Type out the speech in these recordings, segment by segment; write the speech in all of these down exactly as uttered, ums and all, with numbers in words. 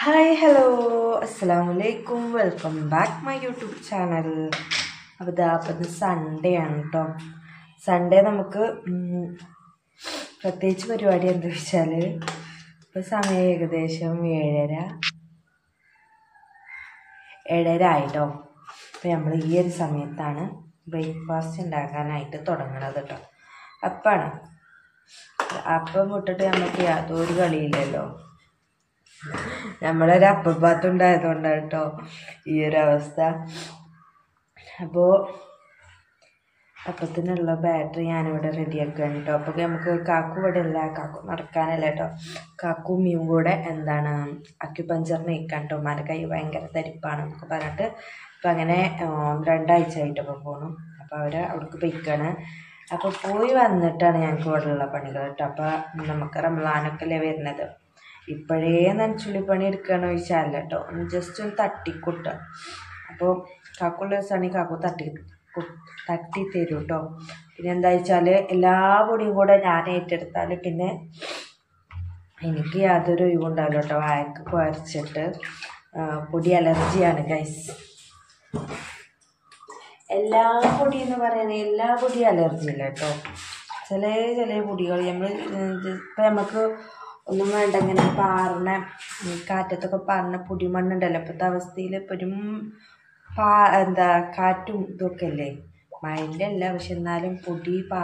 Hi hello അസ്സലാമു അലൈക്കും welcome back my YouTube channel. അപ്പോൾ ഇതാ അപ്പോൾ ഇത് സൺഡേ ആണ് കേട്ടോ. സൺഡേ നമുക്ക് പ്രത്യേകിച്ച് പരിപാടി എന്താ വെച്ചാൽ ഇപ്പോൾ സമയം ഏകദേശം ഏഴര ഏഴര ആയിട്ടോ. അപ്പോൾ നമ്മൾ ഈ ഒരു സമയത്താണ് ബ്രേക്ക്ഫാസ്റ്റ് ഉണ്ടാക്കാനായിട്ട് തുടങ്ങണത് കേട്ടോ. അപ്പാണ് അപ്പം വിട്ടിട്ട് നമുക്ക് യാതൊരു കളിയില്ലല്ലോ. നമ്മളൊരു അപ്പപ്പാത്തുണ്ടായതുകൊണ്ടാണ് കേട്ടോ ഈ ഒരു അവസ്ഥ. അപ്പോൾ അപ്പത്തിനുള്ള ബാറ്ററി ഞാനിവിടെ റെഡിയാക്കുകയാണ് കേട്ടോ. അപ്പോൾ നമുക്ക് കാക്കു ഇവിടെ ഇല്ല, കാക്കു നടക്കാനല്ല കേട്ടോ. കാക്കു ഉമ്മയും കൂടെ എന്താണ് അക്യുപഞ്ചറിന് നിൽക്കാൻ കേട്ടോ. ഉമ്മാൻ്റെ കൈ ഭയങ്കര തരിപ്പാണ് എന്നൊക്കെ പറഞ്ഞിട്ട് അപ്പം അങ്ങനെ രണ്ടാഴ്ച ആയിട്ടപ്പോൾ പോകണം. അപ്പോൾ അവർ അവിടേക്ക് പോയിക്കാണ്. അപ്പോൾ പോയി വന്നിട്ടാണ് ഞങ്ങൾക്ക് ഇവിടെ ഉള്ള പണികൾ കേട്ടോ. അപ്പോൾ നമുക്ക് റംസാനൊക്കെ അല്ലേ വരുന്നത്. ഇപ്പോഴേ നനച്ചുള്ളിപ്പണി എടുക്കുകയാണെന്ന് ചോദിച്ചാൽ കേട്ടോ, ഒന്ന് ജസ്റ്റ് ഒന്ന് തട്ടിക്കൊട്ടുക. അപ്പോൾ കാക്കുള്ള ദിവസമാണെങ്കിൽ കാക്കു തട്ടി തട്ടി തരും കേട്ടോ. പിന്നെ എന്താ വെച്ചാൽ എല്ലാ പൊടിയും കൂടെ ഞാൻ ഏറ്റെടുത്താൽ പിന്നെ എനിക്ക് യാതൊരു ഒഴിവുണ്ടാവില്ല കേട്ടോ. വായക്ക് കുഴച്ചിട്ട് പൊടി അലർജിയാണ് ഗൈസ്. എല്ലാ പൊടി എന്ന് പറയുന്നത് എല്ലാ പൊടിയും അലർജി ഇല്ല കേട്ടോ. ചില ചില പൊടികൾ നമ്മൾ ഇപ്പം നമുക്ക് ഒന്നും വേണ്ട ഇങ്ങനെ പാറിന കാറ്റത്തൊക്കെ പാറിന പൊടിമണ്ണുണ്ടല്ലോ. ഇപ്പോഴത്തെ അവസ്ഥയിൽ ഇപ്പോഴും പാ എന്താ കാറ്റും ഇതൊക്കെ അല്ലേ, മഴൻ്റെ അല്ല പക്ഷെ എന്നാലും പൊടി പാ.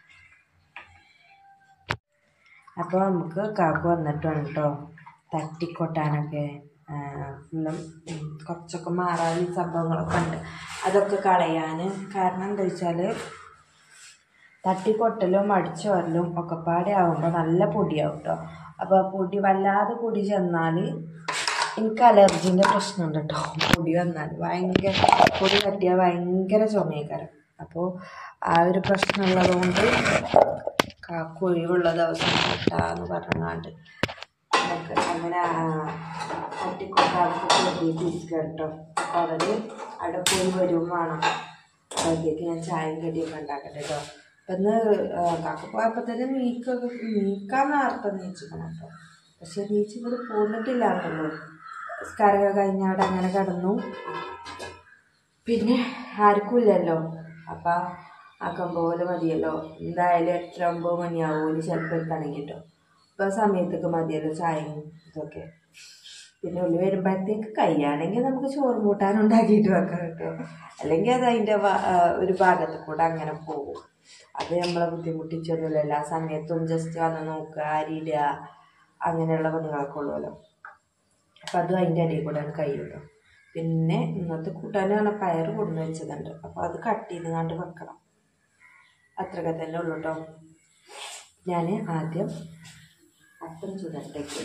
അപ്പോൾ നമുക്ക് കാക്കു വന്നിട്ട് വേണം കേട്ടോ തട്ടിക്കൊട്ടാനൊക്കെ. ഫുള്ളും കുറച്ചൊക്കെ മാറാൻ സംഭവങ്ങളൊക്കെ ഉണ്ട്, അതൊക്കെ കളയാൻ. കാരണം എന്താ വെച്ചാൽ തട്ടിക്കൊട്ടലും അടിച്ചു വരലും ഒക്കെ പാടെ ആകുമ്പോൾ നല്ല പൊടിയാവും കേട്ടോ. അപ്പോൾ ആ പൊടി വല്ലാതെ പൊടി ചെന്നാൽ എനിക്ക് അലർജീൻ്റെ പ്രശ്നമുണ്ട് കേട്ടോ. പൊടി വന്നാൽ ഭയങ്കര പൊടി തട്ടിയാൽ ഭയങ്കര ചുമയേക്കാരം. അപ്പോൾ ആ ഒരു പ്രശ്നമുള്ളത് കൊണ്ട് കാക്കു ഒഴിവുള്ള ദിവസം കിട്ടാന്ന് പറഞ്ഞാണ്ട് നമുക്ക് അങ്ങനെ തട്ടിക്കൊട്ടാൾക്ക് കെട്ടിയിട്ടിരിക്കുക കേട്ടോ. അപ്പോൾ അവർ അവിടെ പോയി വരും വേണം. അപ്പോഴത്തേക്ക് ഞാൻ ചായയും കടിയൊക്കെ ഉണ്ടാക്കട്ടെ കേട്ടോ. അപ്പം ഇന്ന് കാക്ക പോയപ്പോൾ തന്നെ നീക്കൊക്കെ നീക്കാൻ നേരത്തെ നീച്ചിക്കണം കേട്ടോ. പക്ഷെ നീച്ച് ഇവിടെ പോന്നിട്ടില്ലാണ്ടല്ലോ. സ്കാരൊക്കെ കഴിഞ്ഞ അവിടെ അങ്ങനെ കിടന്നു. പിന്നെ ആർക്കും ഇല്ലല്ലോ. അപ്പം ആക്കം പോലെ മതിയല്ലോ. എന്തായാലും എട്ടര ഒമ്പത് മണിയാവുമല്ലോ ചിലപ്പോൾ എത്തണമെങ്കിൽ കേട്ടോ. അപ്പോൾ ആ സമയത്തൊക്കെ മതിയല്ലോ ചായയും ഇതൊക്കെ. പിന്നെ ഉള്ളി വരുമ്പോഴത്തേക്ക് കഴിയുകയാണെങ്കിൽ നമുക്ക് ചോറ് കൂട്ടാനുണ്ടാക്കിയിട്ട് വെക്കാം കേട്ടോ. അല്ലെങ്കിൽ അത് അതിൻ്റെ ഒരു ഭാഗത്ത് കൂടെ അങ്ങനെ പോകും. അത് നമ്മളെ ബുദ്ധിമുട്ടിച്ചൊന്നുമില്ല. എല്ലാ സമയത്തും ജസ്റ്റ് വന്ന് നോക്കുക, അരിയിടുക, അങ്ങനെയുള്ള പണികളൊക്കെ ഉള്ളൂല്ലോ. അപ്പം അതും അതിൻ്റെ ഇടയിൽ കൂടെ കഴിയുമല്ലോ. പിന്നെ ഇന്നത്തെ കൂട്ടാനാണ് പയർ കൊണ്ടു വെച്ചതുണ്ട്. അപ്പോൾ അത് കട്ട് ചെയ്ത് കണ്ട് വെക്കണം. അത്രയൊക്കെ തന്നെ ഉള്ളൂ കേട്ടോ. ഞാൻ ആദ്യം അപ്പം ചുടട്ടേക്ക്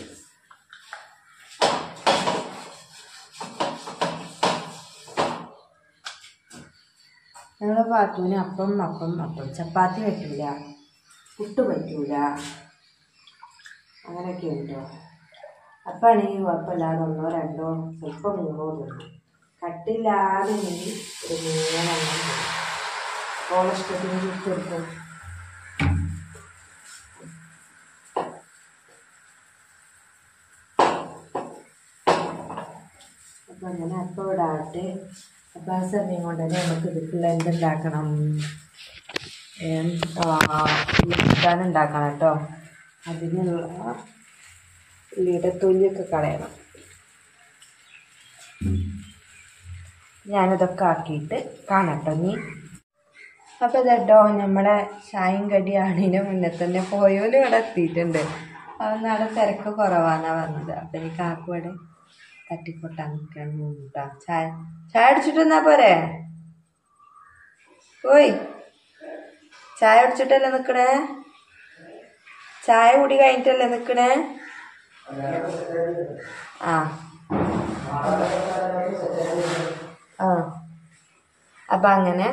ഞങ്ങളെ പാത്തൂന് അപ്പം അപ്പം അപ്പം ചപ്പാത്തി പറ്റൂല, പുട്ട് പറ്റൂല, അങ്ങനെയൊക്കെ ഉണ്ടോ. അപ്പാണെങ്കിൽ കുഴപ്പമില്ലാതെ ഒന്നോ രണ്ടോ ചിലപ്പോൾ മൂന്നോ തോന്നും. കട്ടില്ലാതെ ഒരു മൂന്നെണ്ണം ഓളഷ്ടത്തിന് ചുറ്റെടുക്കും. അപ്പം അങ്ങനെ അപ്പം ഇടാട്ടെ. അപ്പം ആ സമയം കൊണ്ട് തന്നെ നമുക്ക് ഇതിക്കുള്ള എന്തുണ്ടാക്കണം, ഉള്ളിക്കാൻ ഉണ്ടാക്കണം കേട്ടോ. അതിനുള്ള ഉള്ളിയുടെ തൊലിയൊക്കെ കളയണം. ഞാനിതൊക്കെ ആക്കിയിട്ട് കാണാം കേട്ടോ നീ. അപ്പോൾ ഇതട്ടോ നമ്മുടെ ചായയും കടിയാണിന് മുന്നേ തന്നെ പോയോലും ഇവിടെ എത്തിയിട്ടുണ്ട്. അതൊന്നും അവിടെ തിരക്ക് കുറവാന്നാണ് പറഞ്ഞത്. അപ്പം എനിക്ക് ആക്കും ഇവിടെ തട്ടിക്കൊട്ടാൻ നിൽക്കണം. ചായ ചായ അടിച്ചിട്ട് എന്നാ പോരെ? ഓയ് ചായ അടിച്ചിട്ടല്ലേ നിൽക്കണേ? ചായ കുടി കഴിഞ്ഞിട്ടല്ലേ നിൽക്കണേ? ആ ആ അപ്പം അങ്ങനെ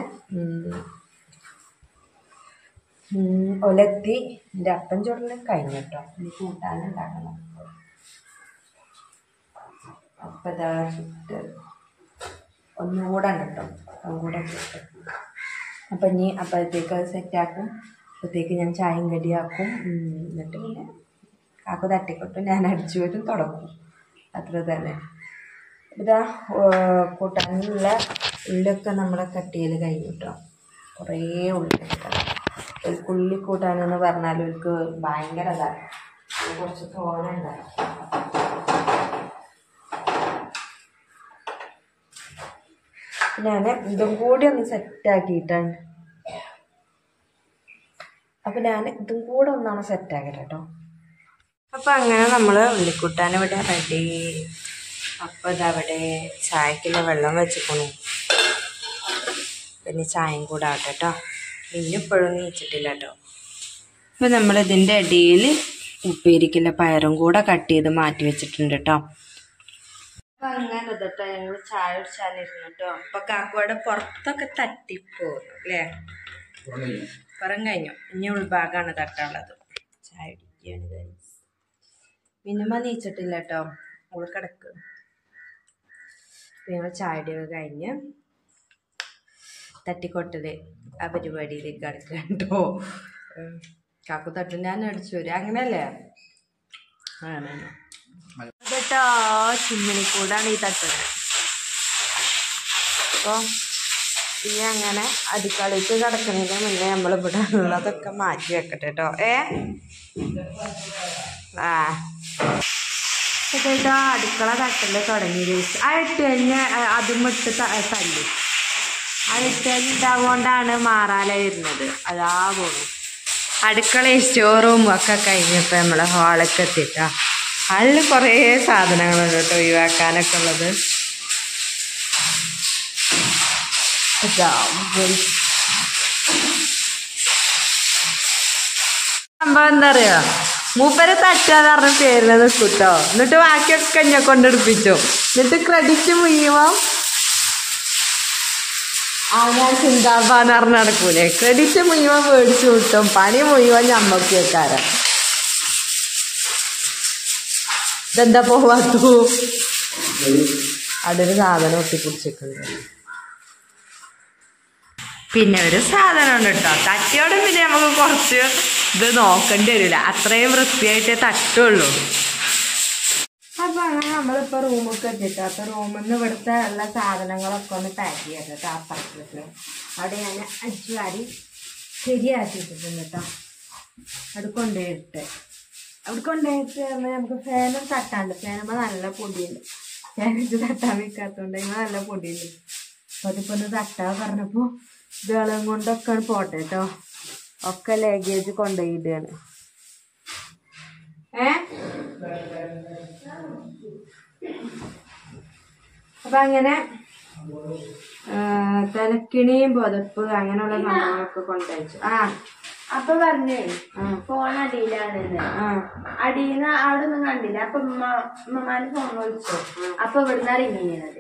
ഒലത്തി എൻ്റെ അപ്പം ചുടലും കഴിഞ്ഞു കേട്ടോ. ഇനി കൂട്ടാനുണ്ടാക്കണം. അപ്പം ഇതാ ചുട്ട് ഒന്നും കൂടെ ഉണ്ട് കേട്ടോ. അതും കൂടെ ചുട്ട് അപ്പം ഇനി അപ്പോഴത്തേക്ക് അത് സെറ്റാക്കും. അപ്പോഴത്തേക്ക് ഞാൻ ചായയും കടിയാക്കും. എന്നിട്ട് പിന്നെ കാക്കു തട്ടിക്കൊട്ടും ഞാൻ അടിച്ചു വരും തുടക്കും. അത്ര തന്നെ. ഇതാ കൂട്ടാനുള്ള ഉള്ളിയൊക്കെ നമ്മളെ കട്ട് ചെയ്ത് കഴിഞ്ഞു കേട്ടോ. കുറേ ഉള്ളി ഒരു ഉള്ളി കൂട്ടാനെന്ന് പറഞ്ഞാൽ അവർക്ക് ഭയങ്കര ഇതാണ്, കുറച്ച് തോന്നുണ്ടാകും. ഞാൻ ഇതും കൂടി ഒന്ന് സെറ്റാക്കിയിട്ടാണ്. അപ്പം ഞാൻ ഇതും കൂടെ ഒന്നാണ് സെറ്റാക്കട്ടെ കേട്ടോ. അപ്പം അങ്ങനെ നമ്മൾ ഉള്ളിക്കൂട്ടാൻ ഇവിടെ റെഡി. അപ്പം ഇതവിടെ ചായക്കുള്ള വെള്ളം വെച്ചിക്കണു. പിന്നെ ചായയും കൂടെ ആവട്ടെ കേട്ടോ. പിന്നെ ഇപ്പോഴും നീച്ചിട്ടില്ല കേട്ടോ. അപ്പം നമ്മളിതിൻ്റെ ഇടയിൽ ഉപ്പേരിക്കുള്ള പയറും കൂടെ കട്ട് ചെയ്ത് മാറ്റി വെച്ചിട്ടുണ്ട് കേട്ടോ. അപ്പം അങ്ങനെ ഇതട്ടോ ഞങ്ങൾ ചായ കുടിച്ചാലിരുന്നു കേട്ടോ. അപ്പം കാക്കുവയുടെ പുറത്തൊക്കെ തട്ടിപ്പോന്നു അല്ലേ? പുറം കഴിഞ്ഞു. ഇനി ഉൾഭാഗമാണ് തട്ടാനുള്ളത്. ചായ കുടിക്കുകയാണ്. മിനിമ നീച്ചിട്ടില്ല കേട്ടോ, അവൾ കിടക്ക്. ഞങ്ങൾ ചായയുടെയൊക്കെ കഴിഞ്ഞ് തട്ടിക്കൊട്ടല് ആ പരിപാടിയിലേക്ക് കിടക്കുക കേട്ടോ. കാക്കു തട്ടു ഞാൻ അടിച്ചു വരും, അങ്ങനെയല്ലേ? അങ്ങനെ കേട്ടോ. ചിമ്മിണിക്കൂടാണ് ഈ തട്ടുന്നത്. അപ്പോൾ ഇനി അങ്ങനെ അടുക്കളയ്ക്ക് കിടക്കുന്നതിന് മുന്നേ നമ്മളിവിടെ ഉള്ളതൊക്കെ മാറ്റി വെക്കട്ടെ കേട്ടോ. ഏ ആ കേട്ടോ അടുക്കള തട്ടല് തുടങ്ങി. ആ ഇട്ട് കഴിഞ്ഞ് അതും ഇട്ട് തല്ലി ആ ഇട്ട് ഉണ്ടാകൊണ്ടാണ് മാറാല വരുന്നത്. അതാ പോണു. അടുക്കളയും സ്റ്റോറും ഒക്കെ കഴിഞ്ഞപ്പോൾ നമ്മൾ ഹാളൊക്കെ എത്തിയിട്ടാ. അതിൽ കുറേ സാധനങ്ങളുണ്ട് കേട്ടോ ഒഴിവാക്കാനൊക്കെ ഉള്ളത്. സംഭവം എന്താ അറിയോ, മൂപ്പര് തട്ടാന്ന് പറഞ്ഞ പേരിൽ നിൽക്കൂട്ടോ. എന്നിട്ട് ബാക്കിയൊക്കെ എന്നെ കൊണ്ടെടുപ്പിച്ചു. എന്നിട്ട് ക്രെഡിറ്റ് മുഴുവൻ ആ ഞാൻ ചിന്താബാന്ന് പറഞ്ഞ് നടക്കൂലേ. ക്രെഡിറ്റ് മുഴുവൻ മേടിച്ചു കിട്ടും, പണി മുഴുവൻ ഞമ്മക്ക് വെക്കാരം. ഇതെന്താ പോവാത്തു? അവിടെ ഒരു സാധനം ഒട്ടിപ്പിടിച്ചിട്ടുണ്ട്. പിന്നെ ഒരു സാധനം ഉണ്ട് കേട്ടോ, തട്ടിയോടെ പിന്നെ നമുക്ക് കുറച്ച് ഇത് നോക്കേണ്ടി വരില്ല, അത്രയും വൃത്തിയായിട്ടേ തട്ടുള്ളൂ. അപ്പം അങ്ങനെ നമ്മളിപ്പോൾ റൂമൊക്കെ എത്തിട്ടോ. അപ്പം റൂമിൽ നിന്ന് ഇവിടുത്തെ ഉള്ള സാധനങ്ങളൊക്കെ ഒന്ന് പാക്ക് ചെയ്യാം കേട്ടോ. അപ്പുറത്തേക്ക് അവിടെ ഞാൻ അടിച്ചു വാരി ശരിയാക്കിയിട്ടുണ്ട് കേട്ടോ. അത് കൊണ്ടുപോയിട്ട് അവിടെ കൊണ്ടുപോയിട്ട് പറഞ്ഞാൽ നമുക്ക് ഫാനും തട്ടാണ്ട്. ഫാനുമ്പോൾ നല്ല പൊടിയുണ്ട്, ഫാനിച്ച് തട്ടാൻ വെക്കാത്തതുകൊണ്ട് അതിന് നല്ല പൊടിയുണ്ട്. അപ്പം അതിപ്പോൾ ഒന്ന് തട്ടാ പറഞ്ഞപ്പോൾ ഇതുകളും കൊണ്ടൊക്കെ പോട്ടെ കേട്ടോ. ഒക്കെ ലഗേജ് കൊണ്ടുപോയിട്ടാണ്. ഏ അപ്പം അങ്ങനെ തലക്കിണിയും പുതപ്പ് അങ്ങനെയുള്ള സംഭവങ്ങളൊക്കെ കൊണ്ടുവച്ചു. ആ അപ്പൊ പറഞ്ഞേ ഫോൺ അടിയിലാണെന്ന്. അടിയിന്ന് അവിടെ ഒന്നും കണ്ടില്ല. അപ്പൊ ഉമ്മ ഉമ്മമാര് ഫോൺ വിളിച്ചു. അപ്പൊ ഇവിടുന്ന് ഇറങ്ങിയത്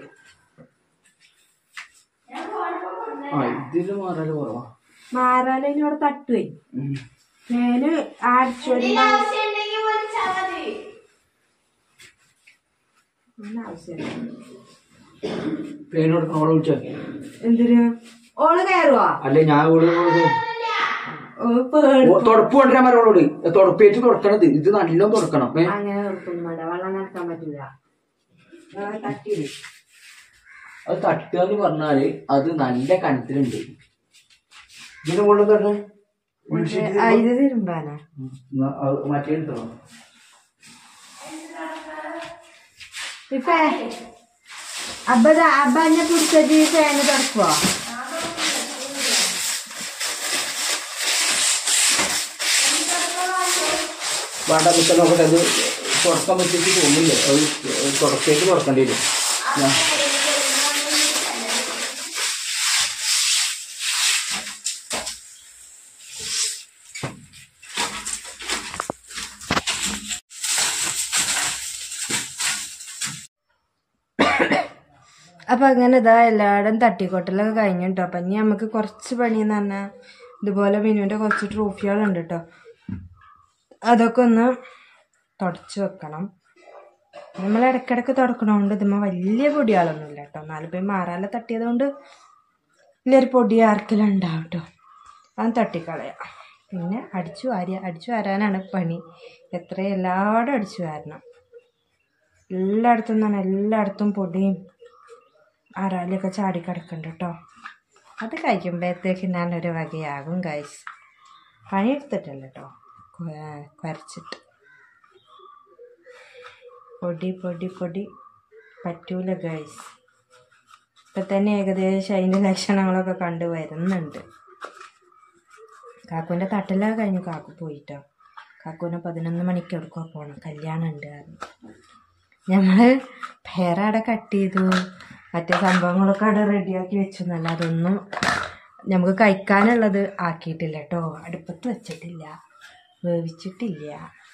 മാറാലിനോട് തട്ടുവേ. ഞാന് അടിച്ചു എന്തിനാ ഓള് കയറുവാ? അല്ലേ ഞാൻ തുടപ്പ് കൊണ്ടുവരാൻ മരോളോട് തുടപ്പേറ്റ് തുടക്കണത്. ഇത് നല്ല തുടക്കണം. അങ്ങനെ വെള്ളം നടക്കാൻ പറ്റില്ല. തട്ടിയില്ലേ അത് തട്ടുക എന്ന് പറഞ്ഞാല് അത് നല്ല കനത്തിലുണ്ട്. ഇതിന്റെ മുകളിൽ തന്നെ ഇത് തിരുമ്പാനാ മറ്റേ എടുത്തോ. ഇപ്പൊ അബ്ബ അബ്ബ എന്നെ പിടിച്ചത് ഫാന് തുറക്കുവോ? വേണ്ട കുറ്റം നോക്കട്ടെ. അത് തുറക്കാൻ പറ്റിയിട്ട് തോന്നില്ല. അത് തുടക്കേക്ക് തുറക്കേണ്ടി വരും. അപ്പം അങ്ങനെ ഇതാ എല്ലായിടും തട്ടിക്കൊട്ടലൊക്കെ കഴിഞ്ഞു കേട്ടോ. അപ്പം ഇനി നമുക്ക് കുറച്ച് പണിയെന്ന് പറഞ്ഞാൽ ഇതുപോലെ മിനുവിൻ്റെ കുറച്ച് ട്രോഫികളുണ്ട് കേട്ടോ. അതൊക്കെ ഒന്ന് തുടച്ച് വെക്കണം. നമ്മൾ ഇടയ്ക്കിടയ്ക്ക് തുടക്കണോണ്ട് ഇതുമ്മ വലിയ പൊടികളൊന്നുമില്ല കേട്ടോ. നാല് പോയി മാറാല തട്ടിയതുകൊണ്ട് വലിയൊരു പൊടി ആർക്കെല്ലാം കേട്ടോ. അത് തട്ടിക്കളയാം. പിന്നെ അടിച്ചു വാരിയ അടിച്ചു വാരാനാണ് പണി. എത്ര എല്ലാവരും അടിച്ചു വാരണം എല്ലായിടത്തും തന്നെ എല്ലായിടത്തും പൊടിയും അരാലിയൊക്കെ ചാടിക്കിടക്കുന്നുണ്ട് കേട്ടോ. അത് കഴിക്കുമ്പോഴത്തേക്ക് ഞാനൊരു വകയാകും ഗൈസ്. പണിയെടുത്തിട്ടില്ല കേട്ടോ, കുരച്ചിട്ട്. പൊടി പൊടി പൊടി പറ്റൂല ഗൈസ്. ഇപ്പം തന്നെ ഏകദേശം അതിൻ്റെ ലക്ഷണങ്ങളൊക്കെ കണ്ടു വരുന്നുണ്ട്. കാക്കുവിൻ്റെ തട്ടെല്ലാം കഴിഞ്ഞ് കാക്കു പോയിട്ടോ. കാക്കുവിനെ പതിനൊന്ന് മണിക്ക് എടുക്കുക പോകണം, കല്യാണം ഉണ്ട്. ഞങ്ങൾ പേരവിടെ കട്ട് ചെയ്തു, മറ്റേ സംഭവങ്ങളൊക്കെ അവിടെ റെഡിയാക്കി വെച്ചു എന്നല്ല, അതൊന്നും നമുക്ക് കഴിക്കാനുള്ളത് ആക്കിയിട്ടില്ല കേട്ടോ. അടുപ്പത്ത് വെച്ചിട്ടില്ല, വേവിച്ചിട്ടില്ല.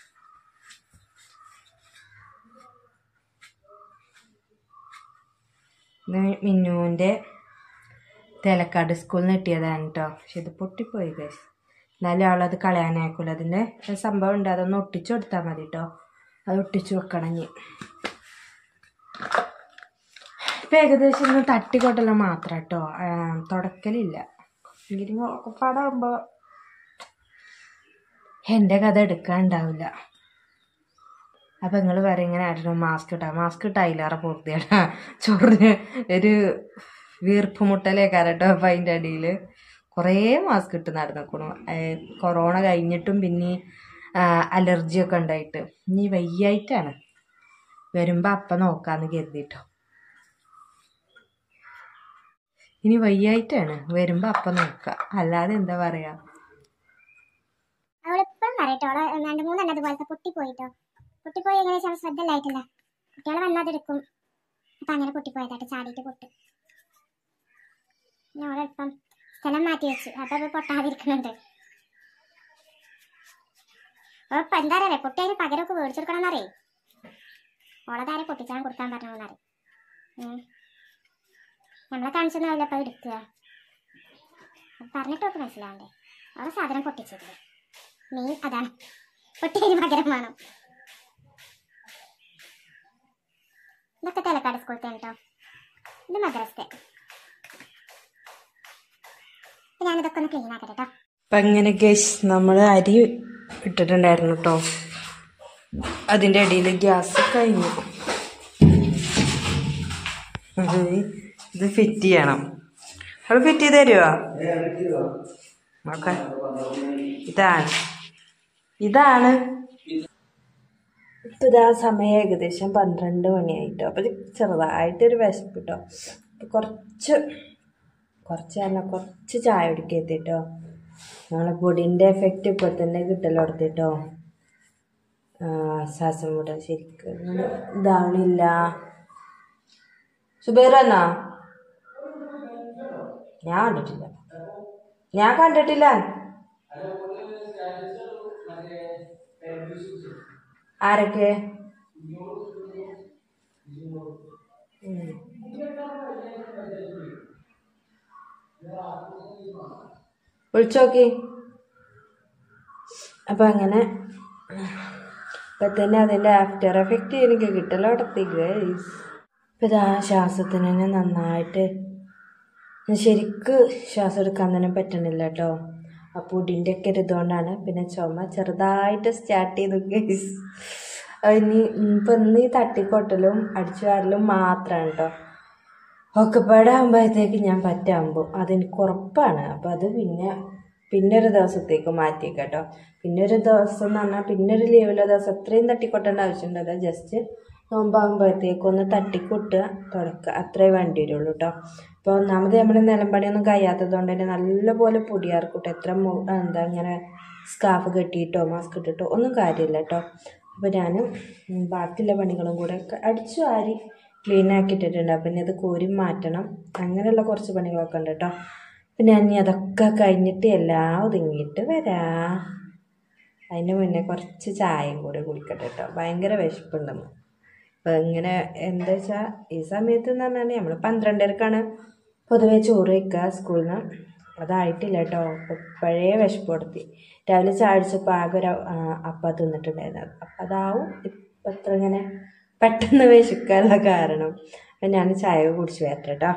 മിന്നുവിൻ്റെ തേലക്കാട് സ്കൂളിൽ നിന്ന് കിട്ടിയതാണ് കേട്ടോ. പക്ഷെ ഇത് പൊട്ടിപ്പോയി ഗൈസ്. എന്നാലും അവളത് കളയാനായിക്കൂല. അതിൻ്റെ സംഭവം ഉണ്ട്, അതൊന്ന് ഒട്ടിച്ചു കൊടുത്താൽ മതി കേട്ടോ. അത് ഒട്ടിച്ചു വെക്കണം. ഇനി ഇപ്പം ഏകദേശം ഒന്ന് തട്ടിക്കൊട്ടല മാത്രം കേട്ടോ, തുടക്കലില്ല. എങ്കിലും പാടാകുമ്പോൾ എൻ്റെ കഥ എടുക്കാനുണ്ടാവില്ല. അപ്പം നിങ്ങൾ പറയും ഇങ്ങനെ ആയിരുന്നു മാസ്ക് ഇട്ടാ. മാസ്ക് ഇട്ടാ അതിലേറെ പൂർത്തിയാടാ, ചൊറിഞ്ഞ് ഒരു വീർപ്പ് മുട്ടലേക്കാരം കേട്ടോ. അപ്പം അതിൻ്റെ അടിയിൽ കുറേ മാസ്ക് ഇട്ട് നടന്നിക്കണു. കൊറോണ കഴിഞ്ഞിട്ടും പിന്നെ അലർജിയൊക്കെ ഉണ്ടായിട്ട്. ഇനി വയ്യായിട്ടാണ്, വരുമ്പോൾ അപ്പം നോക്കാമെന്ന് കരുതിട്ടോ. ഇനി വയ്യായിട്ടാണ്, വരുമ്പോൾ അപ്പം നോക്കുക, അല്ലാതെ എന്താ പറയുക. അവളിപ്പം പറയട്ടോ, രണ്ട് മൂന്നെണ്ണം അതുപോലത്തെ പൊട്ടിപ്പോയിട്ടോ. പൊട്ടിപ്പോയി എങ്ങനെ ശ്രദ്ധ ഇല്ലായിട്ടില്ല. കുട്ടികളെ വന്നതെടുക്കും. അപ്പം അങ്ങനെ പൊട്ടിപ്പോയതായിട്ട് ചാടിയിട്ട് പൊട്ട്. ഞങ്ങളിപ്പം സ്ഥലം മാറ്റി വെച്ചു, അപ്പം അത് പൊട്ടാതിരിക്കുന്നുണ്ട്. അപ്പം എന്താ അറിയാം, പൊട്ടി അതിന് പകരമൊക്കെ മേടിച്ചെടുക്കണം എന്നറിയേ. ഓളതാരെ പൊട്ടിച്ചാൻ കൊടുക്കാൻ പറഞ്ഞോന്നറിയും. നമ്മളെ കാണിച്ചൊന്നുമില്ല അപ്പം എടുക്കുക. പറഞ്ഞിട്ടൊക്കെ മനസ്സിലാവണ്ടേ. അവളെ സാധനം പൊട്ടിച്ചത് മെയിൻ അതാണ്, പൊട്ടിയതിന് പകരം വേണം. ഇതൊക്കെ തേലക്കാട് സ്കൂളത്തെ കേട്ടോ, ഇത് മദ്രസത്തെ. ഞാനിതൊക്കെ ഒന്ന് ക്ലീൻ ആക്കട്ടെ കേട്ടോ. അപ്പം അങ്ങനെ ഗൈസ് നമ്മൾ അരി ഇട്ടിട്ടുണ്ടായിരുന്നു കേട്ടോ. അതിൻ്റെ ഇടയിൽ ഗ്യാസ് കഴിഞ്ഞു. ഇത് ഫിറ്റ് ചെയ്യണം. അത് ഫിറ്റ് ചെയ്ത് തരുമോ? ഓക്കെ, ഇതാണ് ഇതാണ് ഇപ്പം ഇതാ സമയം ഏകദേശം പന്ത്രണ്ട് മണിയായിട്ടോ. അപ്പം ചെറുതായിട്ടൊരു വിശപ്പ് കേട്ടോ. അപ്പം കുറച്ച് കുറച്ച് തന്നെ കുറച്ച് ചായ കുടിക്കെത്തിട്ടോ. നമ്മളെ പൊടിൻ്റെ എഫക്റ്റ് ഇപ്പോൾ തന്നെ കിട്ടലോടത്തിട്ടോ. ശ്വാസം കൂടെ ശരിക്കും ഇതാവണില്ല. സുബൈറന്നാ ഞാൻ കണ്ടിട്ടില്ല, ഞാൻ കണ്ടിട്ടില്ല. ആരൊക്കെ? വിളിച്ചോക്കി. അപ്പം അങ്ങനെ ഇപ്പം തന്നെ അതിൻ്റെ ആഫ്റ്റർ എഫക്റ്റ് എനിക്ക് കിട്ടലോടത്തി ഗൈസ്. ഇപ്പം ഇതാ ശ്വാസത്തിന് തന്നെ നന്നായിട്ട് ശരിക്ക് ശ്വാസം എടുക്കാൻ തന്നെ പറ്റണില്ല കേട്ടോ. ആ പൊടിൻ്റെ ഒക്കെ ഒരു ഇതുകൊണ്ടാണ്. പിന്നെ ചുമ ചെറുതായിട്ട് സ്റ്റാർട്ട് ചെയ്തു ഗൈസ്. ഇനി ഇപ്പം ഇന്ന് ഈ തട്ടിക്കൊട്ടലും അടിച്ചു വാരലും മാത്രമാണ് കേട്ടോ. ഒക്കെ പാടാകുമ്പോഴത്തേക്ക് ഞാൻ പറ്റാകുമ്പോൾ അതെനിക്ക് ഉറപ്പാണ്. അപ്പം അത് പിന്നെ പിന്നെ ഒരു ദിവസത്തേക്ക് മാറ്റി കേട്ടോ. പിന്നെ ഒരു ദിവസം എന്ന് പറഞ്ഞാൽ പിന്നെ ഒരു ലീവിലെ ദിവസം അത്രയും തട്ടിക്കൊട്ടേണ്ട ആവശ്യമുണ്ടല്ലോ. ജസ്റ്റ് നോമ്പാകുമ്പോഴത്തേക്കൊന്ന് തട്ടിക്കൊട്ടുക, തുടക്കുക, അത്രേ വേണ്ടി വരുള്ളൂ കേട്ടോ. അപ്പോൾ ഒന്നാമത് നമ്മൾ നിലമ്പണിയൊന്നും കഴിയാത്തത് കൊണ്ട് തന്നെ നല്ലപോലെ പൊടിയാർക്കൂട്ടോ. എത്ര എന്താ ഇങ്ങനെ സ്കാർഫ് കെട്ടിയിട്ടോ മാസ്ക് ഇട്ടിട്ടോ ഒന്നും കാര്യമില്ല കേട്ടോ. അപ്പോൾ ഞാൻ ബാക്കിയുള്ള പണികളും കൂടെ അടിച്ചു വാരി ക്ലീൻ ആക്കിയിട്ടിട്ടുണ്ട്. പിന്നെ അത് കോരി മാറ്റണം, അങ്ങനെയുള്ള കുറച്ച് പണികളൊക്കെ ഉണ്ട് കേട്ടോ. പിന്നെ ഞാൻ അതൊക്കെ കഴിഞ്ഞിട്ട് എല്ലാം ഒതുങ്ങിയിട്ട് വരാം. അതിന് മുന്നേ കുറച്ച് ചായയും കൂടെ കുടിക്കട്ടെ കേട്ടോ. ഭയങ്കര വിശപ്പുണ്ടെന്ന്. അപ്പോൾ ഇങ്ങനെ എന്താ വെച്ചാൽ ഈ സമയത്ത് എന്ന് പറഞ്ഞാൽ നമ്മൾ പന്ത്രണ്ടരക്കാണ് പൊതുവെ ചോറ് വയ്ക്കുക സ്കൂളിൽ നിന്ന്. അതായിട്ടില്ല കേട്ടോ. പഴയ വിശപ്പ് കൊടുത്തി. രാവിലെ ചാടിച്ചപ്പോൾ ആകെ ഒരു അപ്പം തിന്നിട്ടുണ്ടായിരുന്നു. അപ്പം അതാവും ഇപ്പം അത്ര ഇങ്ങനെ പെട്ടെന്ന് വിശക്കാനുള്ള കാരണം. അപ്പം ഞാൻ ചായ കുടിച്ച് വരട്ടെ കേട്ടോ.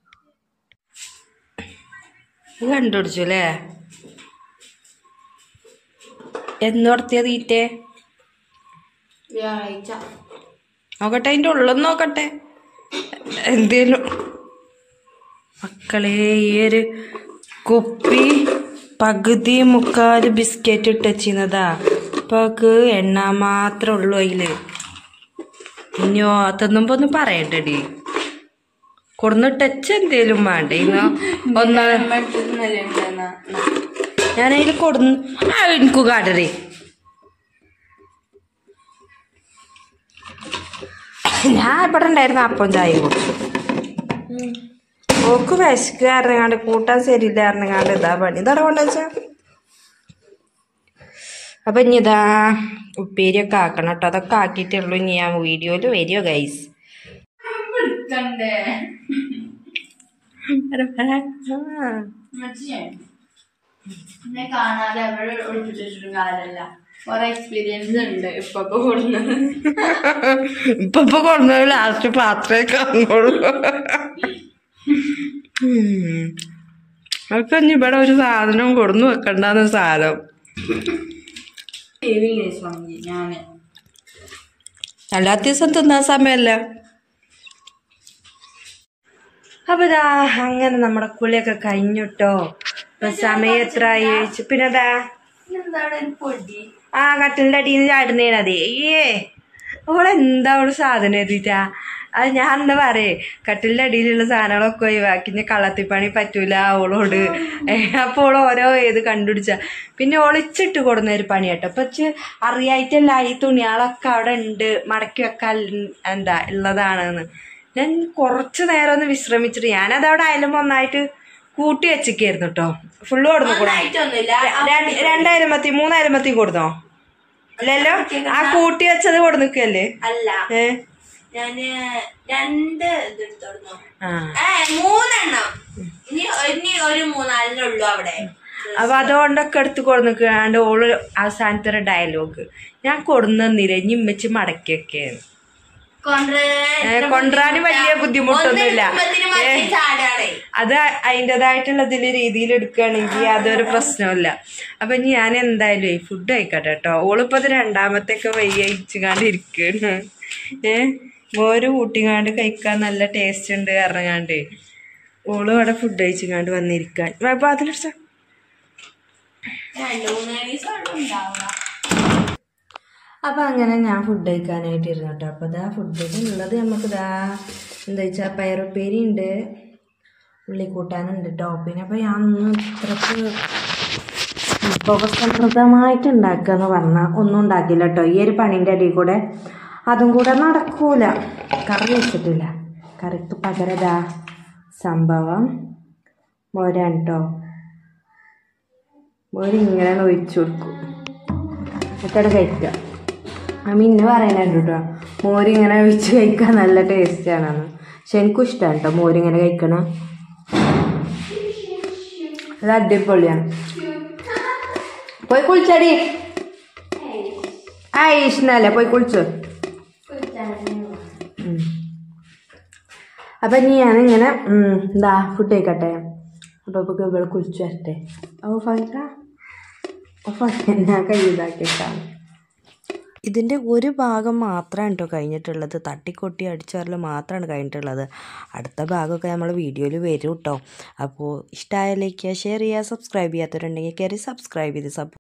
ഇത് കണ്ടുപിടിച്ചു അല്ലേ? എന്ന് നടത്തിയ തീറ്റേ? വ്യാഴാഴ്ച. നോക്കട്ടെ, അതിൻ്റെ ഉള്ളൊന്ന് നോക്കട്ടെ എന്തേലും. മക്കളെ, ഈ ഒരു കുപ്പി പകുതി മുക്കാൽ ബിസ്ക്കറ്റ് ഇട്ടുവച്ചിരുന്നതാ. ഇപ്പൊക്ക് എണ്ണ മാത്രമേ ഉള്ളൂ അതില്. ഇനിയോ തിന്നുമ്പോ ഒന്ന് പറയണ്ടടി, കൊടുന്നിട്ടച്ച് എന്തേലും വേണ്ടേ ഇന്ന് ഒന്ന്. ഞാനതിൽ കൊടുന്ന് എനിക്ക് കാട്ടറി. ഞാൻ ഇവിടെ ഉണ്ടായിരുന്നു, അപ്പം ചായ കുടിച്ചു. ഓക്ക് വിശക്ക് കാരണങ്ങാണ്ട് കൂട്ടാൻ ശരിയില്ല കാരണങ്ങാണ്ട് ഇതാ പണി. ഇതാ കൊണ്ടുവച്ച. അപ്പൊ ഇനി ഇതാ ഉപ്പേരിയൊക്കെ ആക്കണം കേട്ടോ. അതൊക്കെ ആക്കിയിട്ടുള്ളൂ. ഇനി ഞാൻ വീഡിയോയിൽ വരുമോ ഗൈസ്? കാണാതെ എവിടെ ഒളിപ്പിച്ചിട്ടും കാര്യമല്ല. കൊറേ എക്സ്പീരിയൻസ് ഉണ്ട് ഇപ്പൊ കൊടുക്കുന്നത്. ഇപ്പൊ ഇപ്പൊ കൊടുന്നത് ലാസ്റ്റ് പാത്രമേ കാണുള്ളൂ. അപ്പൊ ഇനി ഇവിടെ ഒരു സാധനം കൊടുന്നു വെക്കണ്ടെന്ന് സാധനം. ഞാന് അല്ലാത്ത ദിവസം തിന്നാൻ സമയമല്ല. അപ്പൊ ഇതാ അങ്ങനെ നമ്മുടെ കുളിയൊക്കെ കഴിഞ്ഞിട്ടോ. ഇപ്പൊ സമയം എത്ര ആയി ചോദിച്ചു. പിന്നെതാ പൊടി ആ കട്ടിലിന്റെ അടിയിൽ നിന്ന് ചാടുന്നേനതേ. ഏ ഓളെന്താ അവള് സാധനം എഴുതിട്ടാ. അത് ഞാൻ എന്താ പറയേ, കട്ടിലിന്റെ അടിയിലുള്ള സാധനങ്ങളൊക്കെ ഒഴിവാക്കി ഇനി കള്ളത്തിപ്പണി പറ്റൂല ഓളോട്. അപ്പൊ ഓള് ഓരോ ഏത് കണ്ടുപിടിച്ച പിന്നെ ഒളിച്ചിട്ട് കൊടുന്ന ഒരു പണി കേട്ടോ. അപ്പൊ അറിയായിട്ടല്ല ഈ തുണികളൊക്കെ അവിടെ ഉണ്ട്, മടക്കി വെക്കാൻ എന്താ ഉള്ളതാണെന്ന്. ഞാൻ കുറച്ചു നേരം ഒന്ന് വിശ്രമിച്ചിട്ട് ഞാനതവിടെ അയലുമ്പോ ഒന്നായിട്ട് കൂട്ടി വെച്ചിക്കായിരുന്നു കേട്ടോ. ഫുള്ള് കൊടുന്നു കൂടാ. രണ്ടായിരം മത്തി മൂന്നായിരം മത്തി കൊടുന്നോ? അല്ലല്ലോ, ആ കൂട്ടി വെച്ചത് കൊടുന്നിക്കല്ലേ? അല്ല, ഏ ഞാന് രണ്ട് ഇതെടുത്തോടുന്നു. മൂന്നെണ്ണം, ഇനി ഇനി ഒരു മൂന്നാലിനുള്ളൂ അവിടെ. അപ്പൊ അതുകൊണ്ടൊക്കെ എടുത്ത് കൊടുന്നിക്കാണ്ട് ഓള് അവസാനത്തെ ഒരു ഡയലോഗ് ഞാൻ കൊടുന്നില്ല, ഇനി ഇമ്മച്ച് മടക്കിയൊക്കെയാണ്. കൊണ്ടുവരാനും വലിയ ബുദ്ധിമുട്ടൊന്നുമില്ല. അത് അതിൻ്റെതായിട്ടുള്ള ഇതില് രീതിയിൽ എടുക്കുകയാണെങ്കിൽ അതൊരു പ്രശ്നമില്ല. അപ്പൊ ഇനി ഞാൻ എന്തായാലും ഫുഡ് കഴിക്കട്ടെ കേട്ടോ. ഓളിപ്പോ അത് രണ്ടാമത്തെയൊക്കെ വയ്യച്ചിക്കാണ്ട് ഇരിക്കാണ്. ഏഹ് മോര് കൂട്ടിങ്ങാണ്ട് കഴിക്കാൻ നല്ല ടേസ്റ്റ് ഉണ്ട് ഇറങ്ങാണ്ട് ഓളും അവിടെ ഫുഡ് കഴിച്ചിങ്ങാണ്ട് വന്നിരിക്കാൻ. അപ്പൊ അതിലടിച്ച അപ്പം അങ്ങനെ ഞാൻ ഫുഡ് കഴിക്കാനായിട്ട് ഇരുന്നു കേട്ടോ. അപ്പോൾ ഇതാ ഫുഡിൽ ഉള്ളത് നമുക്കിതാ എന്താ വെച്ചാൽ പയറുപ്പേരി ഉണ്ട്, ഉള്ളിക്കൂട്ടാനുണ്ട് കേട്ടോ. പിന്നെ അപ്പോൾ ഞാൻ ഒന്ന് ഇത്രക്ക് ഉപസമൃദ്ധമായിട്ട് ഉണ്ടാക്കുക എന്ന് പറഞ്ഞാൽ ഒന്നും ഉണ്ടാക്കില്ല കേട്ടോ. ഈ ഒരു പണീൻ്റെ അടിയിൽ കൂടെ അതും കൂടെ നടക്കൂല. കറി വെച്ചിട്ടില്ല, കറിക്ക് പകരതാ സംഭവം മോരാണ് കേട്ടോ. മോരിങ്ങനെ ഒഴിച്ചു കൊടുക്കും, എന്നിട്ടാണ് കഴിക്കുക. മിന്നു പറയുന്നുണ്ട് കേട്ടോ മോരിങ്ങനെ ഒഴിച്ച് കഴിക്കാൻ നല്ല ടേസ്റ്റാണെന്ന്. പക്ഷെ എനിക്കും ഇഷ്ടമാണ് കേട്ടോ മോരിങ്ങനെ കഴിക്കണം, അത് അടിപൊളിയാണ്. പോയി കുളിച്ചടി. ആ ഇഷ്ടല്ലേ, പോയി കുളിച്ചു. അപ്പം ഇനി ഞാനിങ്ങനെ എന്താ ഫുഡ് കഴിക്കട്ടെ. അപ്പോൾ ഇപ്പോൾ ഇവിടെ കുളിച്ചു വരട്ടെ. അപ്പോൾ ഫൈക്ക അപ്പോൾ ഞാൻ കൈ ഇതാക്കിയിട്ടാണ്. ഇതിൻ്റെ ഒരു ഭാഗം മാത്രമാണ് കേട്ടോ കഴിഞ്ഞിട്ടുള്ളത്. തട്ടിക്കൊട്ടി അടിച്ചാറിൽ മാത്രമാണ് കഴിഞ്ഞിട്ടുള്ളത്. അടുത്ത ഭാഗമൊക്കെ നമ്മൾ വീഡിയോയിൽ വരും കേട്ടോ. അപ്പോൾ ഇഷ്ടമായ ലൈക്ക് ചെയ്യുക, ഷെയർ ചെയ്യുക, സബ്സ്ക്രൈബ് ചെയ്യാത്തവരുണ്ടെങ്കിൽ കയറി സബ്സ്ക്രൈബ് ചെയ്ത് സബ്